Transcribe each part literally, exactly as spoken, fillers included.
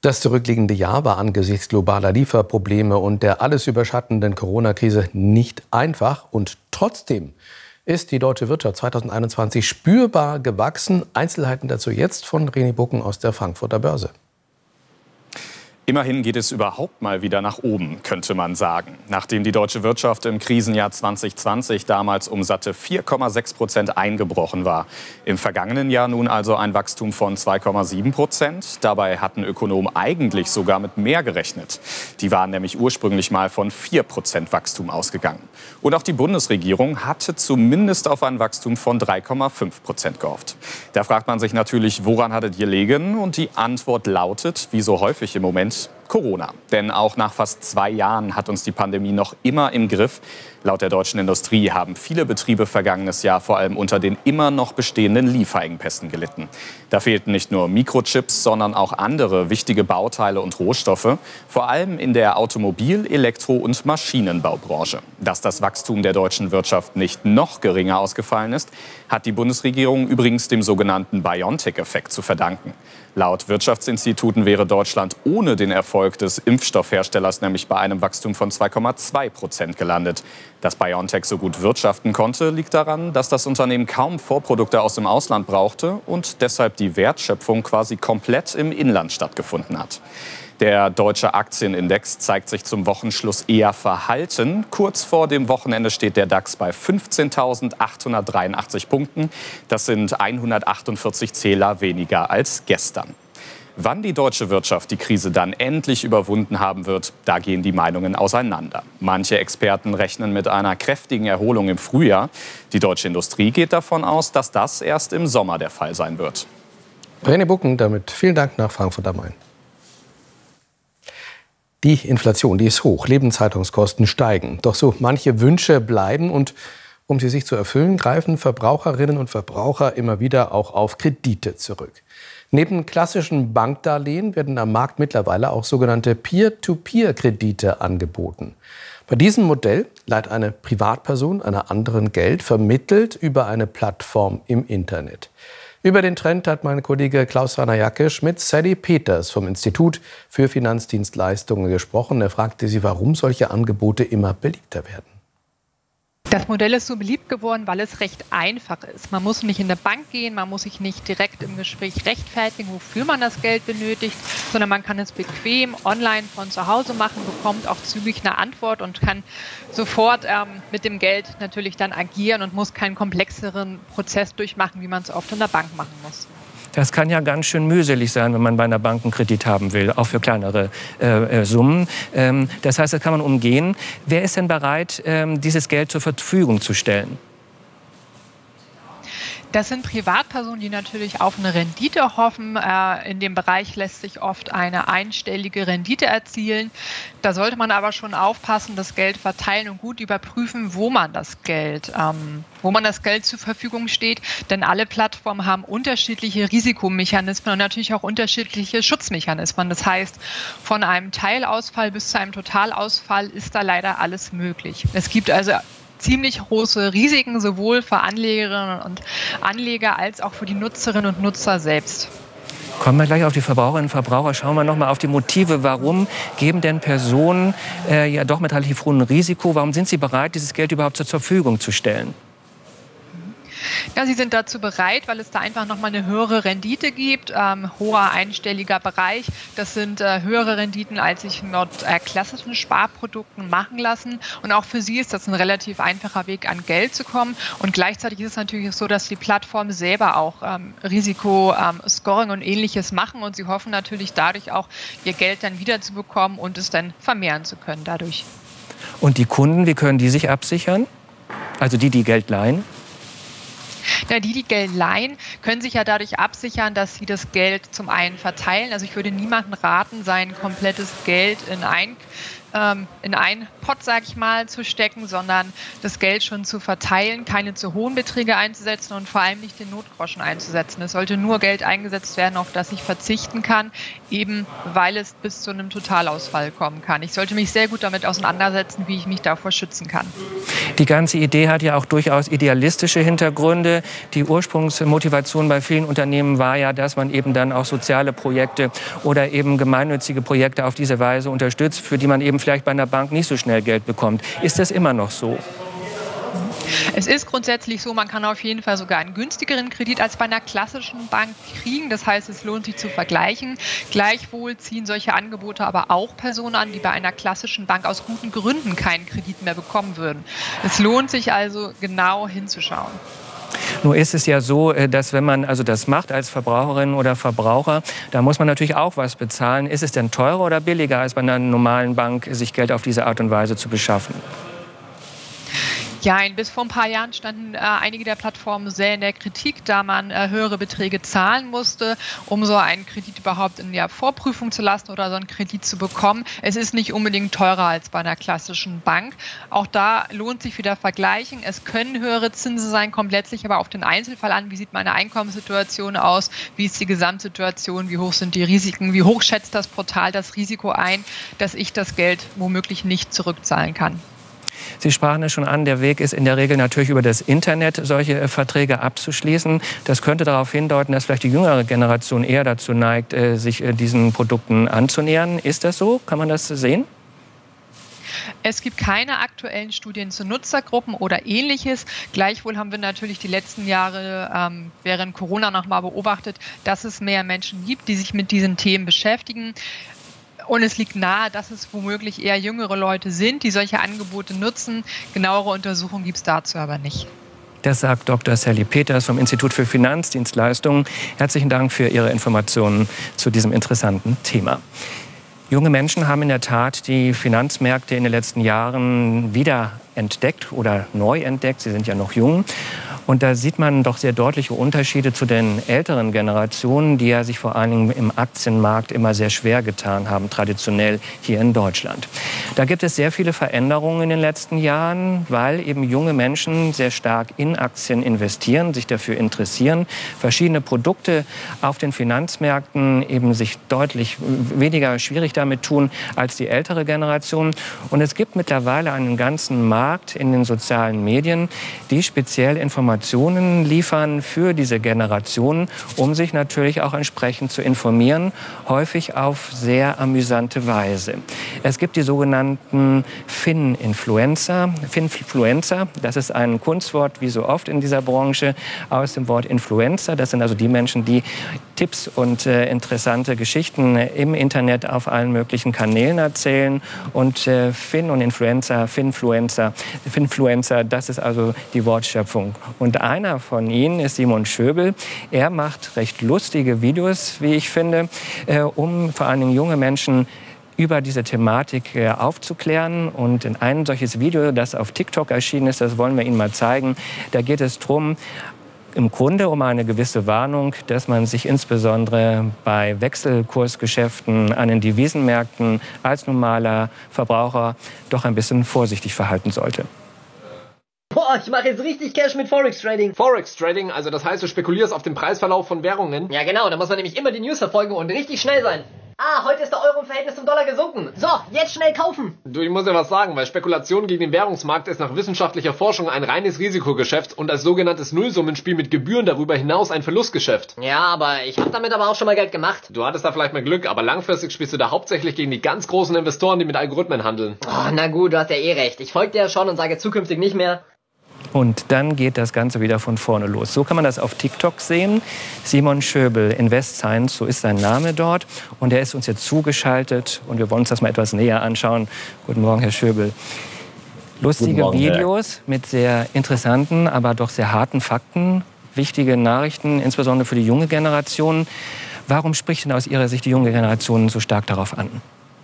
Das zurückliegende Jahr war angesichts globaler Lieferprobleme und der alles überschattenden Corona-Krise nicht einfach. Und trotzdem ist die deutsche Wirtschaft zweitausendeinundzwanzig spürbar gewachsen. Einzelheiten dazu jetzt von René Bucken aus der Frankfurter Börse. Immerhin geht es überhaupt mal wieder nach oben, könnte man sagen. Nachdem die deutsche Wirtschaft im Krisenjahr zwanzig zwanzig damals um satte vier Komma sechs Prozent eingebrochen war. Im vergangenen Jahr nun also ein Wachstum von zwei Komma sieben Prozent. Dabei hatten Ökonomen eigentlich sogar mit mehr gerechnet. Die waren nämlich ursprünglich mal von vier Prozent Wachstum ausgegangen. Und auch die Bundesregierung hatte zumindest auf ein Wachstum von drei Komma fünf Prozent gehofft. Da fragt man sich natürlich, woran hat es gelegen? Und die Antwort lautet, wie so häufig im Moment, Corona. Denn auch nach fast zwei Jahren hat uns die Pandemie noch immer im Griff. Laut der deutschen Industrie haben viele Betriebe vergangenes Jahr vor allem unter den immer noch bestehenden Lieferengpässen gelitten. Da fehlten nicht nur Mikrochips, sondern auch andere wichtige Bauteile und Rohstoffe, vor allem in der Automobil-, Elektro- und Maschinenbaubranche. Dass das Wachstum der deutschen Wirtschaft nicht noch geringer ausgefallen ist, hat die Bundesregierung übrigens dem sogenannten BioNTech-Effekt zu verdanken. Laut Wirtschaftsinstituten wäre Deutschland ohne den Erfolg des Impfstoffherstellers nämlich bei einem Wachstum von zwei Komma zwei Prozent gelandet. Dass BioNTech so gut wirtschaften konnte, liegt daran, dass das Unternehmen kaum Vorprodukte aus dem Ausland brauchte und deshalb die Wertschöpfung quasi komplett im Inland stattgefunden hat. Der deutsche Aktienindex zeigt sich zum Wochenschluss eher verhalten. Kurz vor dem Wochenende steht der DAX bei fünfzehntausendachthundertdreiundachtzig Punkten. Das sind hundertachtundvierzig Zähler weniger als gestern. Wann die deutsche Wirtschaft die Krise dann endlich überwunden haben wird, da gehen die Meinungen auseinander. Manche Experten rechnen mit einer kräftigen Erholung im Frühjahr. Die deutsche Industrie geht davon aus, dass das erst im Sommer der Fall sein wird. René Bucken, damit vielen Dank nach Frankfurt am Main. Die Inflation, die ist hoch, Lebenshaltungskosten steigen. Doch so manche Wünsche bleiben und um sie sich zu erfüllen, greifen Verbraucherinnen und Verbraucher immer wieder auch auf Kredite zurück. Neben klassischen Bankdarlehen werden am Markt mittlerweile auch sogenannte Peer-to-Peer-Kredite angeboten. Bei diesem Modell leiht eine Privatperson einer anderen Geld, vermittelt über eine Plattform im Internet. Über den Trend hat mein Kollege Klaus-Rainer Jackisch mit Sally Peters vom Institut für Finanzdienstleistungen gesprochen. Er fragte sie, warum solche Angebote immer beliebter werden. Das Modell ist so beliebt geworden, weil es recht einfach ist. Man muss nicht in der Bank gehen, man muss sich nicht direkt im Gespräch rechtfertigen, wofür man das Geld benötigt, sondern man kann es bequem online von zu Hause machen, bekommt auch zügig eine Antwort und kann sofort ähm, mit dem Geld natürlich dann agieren und muss keinen komplexeren Prozess durchmachen, wie man es oft in der Bank machen muss. Das kann ja ganz schön mühselig sein, wenn man bei einer Bank einen Kredit haben will, auch für kleinere äh, äh, Summen. Ähm, das heißt, das kann man umgehen. Wer ist denn bereit, ähm, dieses Geld zur Verfügung zu stellen? Das sind Privatpersonen, die natürlich auf eine Rendite hoffen. In dem Bereich lässt sich oft eine einstellige Rendite erzielen. Da sollte man aber schon aufpassen, das Geld verteilen und gut überprüfen, wo man das Geld, ähm, wo man das Geld zur Verfügung steht. Denn alle Plattformen haben unterschiedliche Risikomechanismen und natürlich auch unterschiedliche Schutzmechanismen. Das heißt, von einem Teilausfall bis zu einem Totalausfall ist da leider alles möglich. Es gibt also ziemlich große Risiken, sowohl für Anlegerinnen und Anleger als auch für die Nutzerinnen und Nutzer selbst. Kommen wir gleich auf die Verbraucherinnen und Verbraucher. Schauen wir noch mal auf die Motive. Warum geben denn Personen äh, ja doch mit relativ hohem Risiko, warum sind sie bereit, dieses Geld überhaupt zur Verfügung zu stellen? Ja, sie sind dazu bereit, weil es da einfach noch mal eine höhere Rendite gibt, ähm, hoher einstelliger Bereich. Das sind äh, höhere Renditen, als sich mit äh, klassischen Sparprodukten machen lassen. Und auch für sie ist das ein relativ einfacher Weg, an Geld zu kommen. Und gleichzeitig ist es natürlich so, dass die Plattformen selber auch ähm, Risikoscoring und Ähnliches machen. Und sie hoffen natürlich dadurch auch, ihr Geld dann wiederzubekommen und es dann vermehren zu können dadurch. Und die Kunden, wie können die sich absichern? Also die, die Geld leihen? Ja, die, die Geld leihen, können sich ja dadurch absichern, dass sie das Geld zum einen verteilen. Also ich würde niemandem raten, sein komplettes Geld in ein, ähm, in ein Pott, sage ich mal, zu stecken, sondern das Geld schon zu verteilen, keine zu hohen Beträge einzusetzen und vor allem nicht den Notgroschen einzusetzen. Es sollte nur Geld eingesetzt werden, auf das ich verzichten kann, eben weil es bis zu einem Totalausfall kommen kann. Ich sollte mich sehr gut damit auseinandersetzen, wie ich mich davor schützen kann. Die ganze Idee hat ja auch durchaus idealistische Hintergründe. Die Ursprungsmotivation bei vielen Unternehmen war ja, dass man eben dann auch soziale Projekte oder eben gemeinnützige Projekte auf diese Weise unterstützt, für die man eben vielleicht bei einer Bank nicht so schnell Geld bekommt. Ist das immer noch so? Es ist grundsätzlich so, man kann auf jeden Fall sogar einen günstigeren Kredit als bei einer klassischen Bank kriegen. Das heißt, es lohnt sich zu vergleichen. Gleichwohl ziehen solche Angebote aber auch Personen an, die bei einer klassischen Bank aus guten Gründen keinen Kredit mehr bekommen würden. Es lohnt sich also genau hinzuschauen. Nur ist es ja so, dass wenn man also das macht als Verbraucherin oder Verbraucher, da muss man natürlich auch was bezahlen. Ist es denn teurer oder billiger, als bei einer normalen Bank sich Geld auf diese Art und Weise zu beschaffen? Ja, bis vor ein paar Jahren standen äh, einige der Plattformen sehr in der Kritik, da man äh, höhere Beträge zahlen musste, um so einen Kredit überhaupt in der Vorprüfung zu lassen oder so einen Kredit zu bekommen. Es ist nicht unbedingt teurer als bei einer klassischen Bank. Auch da lohnt sich wieder vergleichen. Es können höhere Zinsen sein, kommt letztlich aber auf den Einzelfall an. Wie sieht meine Einkommenssituation aus? Wie ist die Gesamtsituation? Wie hoch sind die Risiken? Wie hoch schätzt das Portal das Risiko ein, dass ich das Geld womöglich nicht zurückzahlen kann? Sie sprachen es schon an, der Weg ist in der Regel natürlich über das Internet, solche Verträge abzuschließen. Das könnte darauf hindeuten, dass vielleicht die jüngere Generation eher dazu neigt, sich diesen Produkten anzunähern. Ist das so? Kann man das sehen? Es gibt keine aktuellen Studien zu Nutzergruppen oder Ähnliches. Gleichwohl haben wir natürlich die letzten Jahre ähm, während Corona noch mal beobachtet, dass es mehr Menschen gibt, die sich mit diesen Themen beschäftigen. Und es liegt nahe, dass es womöglich eher jüngere Leute sind, die solche Angebote nutzen. Genauere Untersuchungen gibt es dazu aber nicht. Das sagt Doktor Sally Peters vom Institut für Finanzdienstleistungen. Herzlichen Dank für Ihre Informationen zu diesem interessanten Thema. Junge Menschen haben in der Tat die Finanzmärkte in den letzten Jahren wieder entdeckt oder neu entdeckt. Sie sind ja noch jung. Und da sieht man doch sehr deutliche Unterschiede zu den älteren Generationen, die ja sich vor allen Dingen im Aktienmarkt immer sehr schwer getan haben, traditionell hier in Deutschland. Da gibt es sehr viele Veränderungen in den letzten Jahren, weil eben junge Menschen sehr stark in Aktien investieren, sich dafür interessieren, verschiedene Produkte auf den Finanzmärkten eben sich deutlich weniger schwierig damit tun als die ältere Generation. Und es gibt mittlerweile einen ganzen Markt in den sozialen Medien, die speziell Informationen Informationen liefern für diese Generation, um sich natürlich auch entsprechend zu informieren, häufig auf sehr amüsante Weise. Es gibt die sogenannten Fin-Influencer. Finfluencer, das ist ein Kunstwort, wie so oft in dieser Branche, aus dem Wort Influencer. Das sind also die Menschen, die Tipps und äh, interessante Geschichten im Internet auf allen möglichen Kanälen erzählen. Und äh, Fin und Influencer, Finfluencer, Finfluencer, das ist also die Wortschöpfung. Und einer von ihnen ist Simon Schöbel. Er macht recht lustige Videos, wie ich finde, äh, um vor allen Dingen junge Menschen über diese Thematik äh, aufzuklären. Und in ein solches Video, das auf TikTok erschienen ist, das wollen wir Ihnen mal zeigen. Da geht es darum, im Grunde um eine gewisse Warnung, dass man sich insbesondere bei Wechselkursgeschäften an den Devisenmärkten als normaler Verbraucher doch ein bisschen vorsichtig verhalten sollte. Boah, ich mache jetzt richtig Cash mit Forex Trading. Forex Trading, also das heißt, du spekulierst auf den Preisverlauf von Währungen? Ja genau, da muss man nämlich immer die News verfolgen und richtig schnell sein. Ah, heute ist der Euro im Verhältnis zum Dollar gesunken. So, jetzt schnell kaufen. Du, ich muss dir was sagen, weil Spekulation gegen den Währungsmarkt ist nach wissenschaftlicher Forschung ein reines Risikogeschäft und als sogenanntes Nullsummenspiel mit Gebühren darüber hinaus ein Verlustgeschäft. Ja, aber ich habe damit aber auch schon mal Geld gemacht. Du hattest da vielleicht mal Glück, aber langfristig spielst du da hauptsächlich gegen die ganz großen Investoren, die mit Algorithmen handeln. Oh, na gut, du hast ja eh recht. Ich folge dir ja schon und sage zukünftig nicht mehr. Und dann geht das Ganze wieder von vorne los. So kann man das auf TikTok sehen. Simon Schöbel, Invest Science, so ist sein Name dort. Und er ist uns jetzt zugeschaltet und wir wollen uns das mal etwas näher anschauen. Guten Morgen, Herr Schöbel. Lustige Morgen, Videos mit sehr interessanten, aber doch sehr harten Fakten. Wichtige Nachrichten, insbesondere für die junge Generation. Warum spricht denn aus Ihrer Sicht die junge Generation so stark darauf an?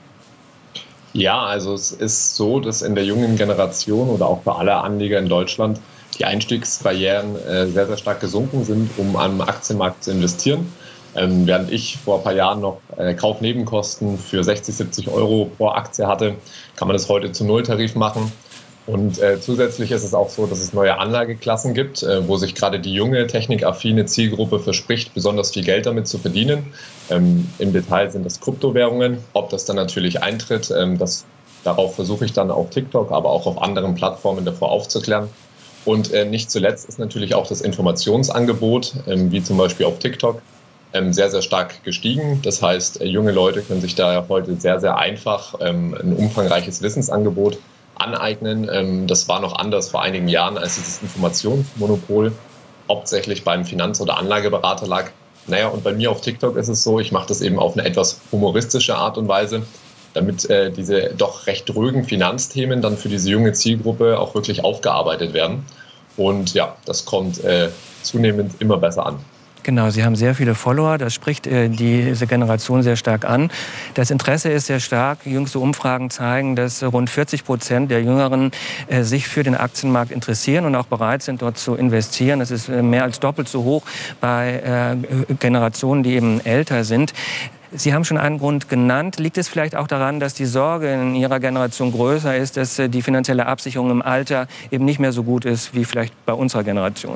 Ja, also es ist so, dass in der jungen Generation oder auch für alle Anleger in Deutschland die Einstiegsbarrieren äh, sehr, sehr stark gesunken sind, um am Aktienmarkt zu investieren. Ähm, während ich vor ein paar Jahren noch äh, Kaufnebenkosten für sechzig, siebzig Euro pro Aktie hatte, kann man das heute zu Nulltarif machen. Und äh, zusätzlich ist es auch so, dass es neue Anlageklassen gibt, äh, wo sich gerade die junge, technikaffine Zielgruppe verspricht, besonders viel Geld damit zu verdienen. Ähm, im Detail sind das Kryptowährungen. Ob das dann natürlich eintritt, ähm, das, darauf versuche ich dann auf TikTok, aber auch auf anderen Plattformen davor aufzuklären. Und äh, nicht zuletzt ist natürlich auch das Informationsangebot, ähm, wie zum Beispiel auf TikTok, ähm, sehr, sehr stark gestiegen. Das heißt, äh, junge Leute können sich da heute sehr, sehr einfach ähm, ein umfangreiches Wissensangebot aneignen. Das war noch anders vor einigen Jahren, als dieses Informationsmonopol hauptsächlich beim Finanz- oder Anlageberater lag. Naja, und bei mir auf TikTok ist es so, ich mache das eben auf eine etwas humoristische Art und Weise, damit äh, diese doch recht drögen Finanzthemen dann für diese junge Zielgruppe auch wirklich aufgearbeitet werden. Und ja, das kommt äh, zunehmend immer besser an. Genau, Sie haben sehr viele Follower, das spricht äh, diese Generation sehr stark an. Das Interesse ist sehr stark. Jüngste Umfragen zeigen, dass rund vierzig Prozent der Jüngeren äh, sich für den Aktienmarkt interessieren und auch bereit sind, dort zu investieren. Das ist äh, mehr als doppelt so hoch bei äh, Generationen, die eben älter sind. Sie haben schon einen Grund genannt. Liegt es vielleicht auch daran, dass die Sorge in Ihrer Generation größer ist, dass äh, die finanzielle Absicherung im Alter eben nicht mehr so gut ist wie vielleicht bei unserer Generation?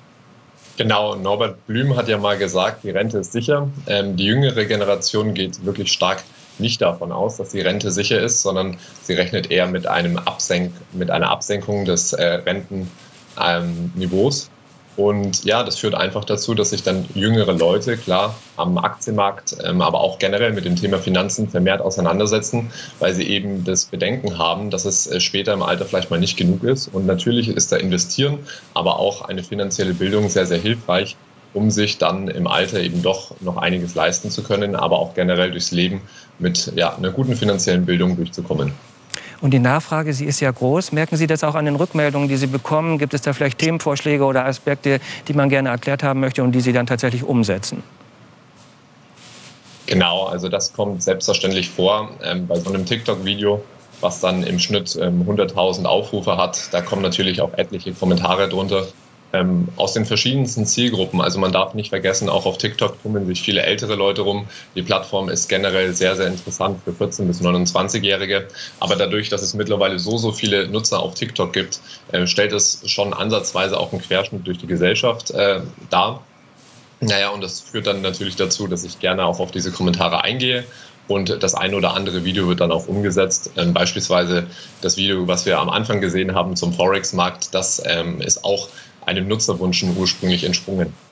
Genau, Norbert Blüm hat ja mal gesagt, die Rente ist sicher. Ähm, die jüngere Generation geht wirklich stark nicht davon aus, dass die Rente sicher ist, sondern sie rechnet eher mit, einem Absenk mit einer Absenkung des äh, Rentenniveaus. Ähm, Und ja, das führt einfach dazu, dass sich dann jüngere Leute, klar, am Aktienmarkt, ähm, aber auch generell mit dem Thema Finanzen vermehrt auseinandersetzen, weil sie eben das Bedenken haben, dass es äh, später im Alter vielleicht mal nicht genug ist. Und natürlich ist da Investieren, aber auch eine finanzielle Bildung sehr, sehr hilfreich, um sich dann im Alter eben doch noch einiges leisten zu können, aber auch generell durchs Leben mit ja, einer guten finanziellen Bildung durchzukommen. Und die Nachfrage, sie ist ja groß. Merken Sie das auch an den Rückmeldungen, die Sie bekommen? Gibt es da vielleicht Themenvorschläge oder Aspekte, die man gerne erklärt haben möchte und die Sie dann tatsächlich umsetzen? Genau, also das kommt selbstverständlich vor. Ähm, bei so einem TikTok-Video, was dann im Schnitt ähm, hunderttausend Aufrufe hat, da kommen natürlich auch etliche Kommentare drunter. Ähm, aus den verschiedensten Zielgruppen. Also man darf nicht vergessen, auch auf TikTok tummeln sich viele ältere Leute rum. Die Plattform ist generell sehr, sehr interessant für vierzehn- bis neunundzwanzigjährige. Aber dadurch, dass es mittlerweile so, so viele Nutzer auf TikTok gibt, äh, stellt es schon ansatzweise auch einen Querschnitt durch die Gesellschaft äh, dar. Naja, und das führt dann natürlich dazu, dass ich gerne auch auf diese Kommentare eingehe. Und das eine oder andere Video wird dann auch umgesetzt. Ähm, beispielsweise das Video, was wir am Anfang gesehen haben zum Forex-Markt, das ähm, ist auch einem Nutzerwunsch ursprünglich entsprungen.